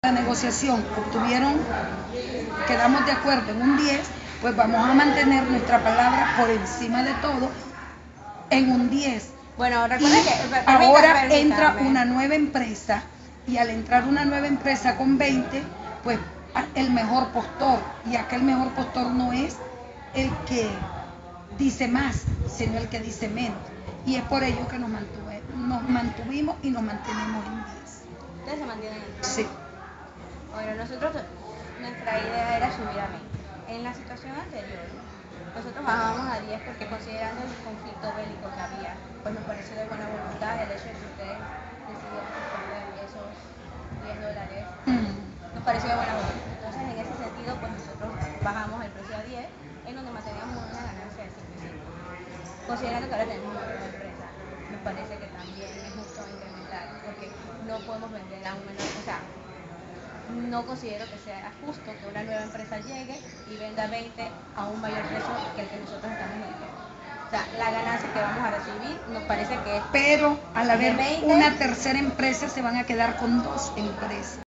la negociación quedamos de acuerdo en un 10, pues vamos a mantener nuestra palabra por encima de todo en un 10. Bueno, recuerda que ahora entra una nueva empresa y al entrar una nueva empresa con 20, pues el mejor postor, y aquel mejor postor no es el que dice más, sino el que dice menos. Y es por ello que nos mantuvimos y nos mantenemos en 10. ¿Ustedes se mantienen en 10? Sí. Bueno, nuestra idea era subir a 20. En la situación anterior, nosotros bajábamos a 10 porque considerando el conflicto bélico que había, pues nos pareció de buena voluntad el hecho de que ustedes decidieran suspender esos $10. Nos pareció de buena voluntad. Entonces, en ese sentido, pues nosotros bajamos el precio a 10, en donde manteníamos una ganancia de 5.5. Considerando que ahora tenemos una nueva empresa, me parece que también es justo incrementar, porque no podemos vender a un menor, o sea, no considero que sea justo que una nueva empresa llegue y venda 20 a un mayor precio que el que nosotros estamos vendiendo. O sea, la ganancia que vamos a recibir nos parece que es... Pero al haber una tercera empresa se van a quedar con 2 empresas.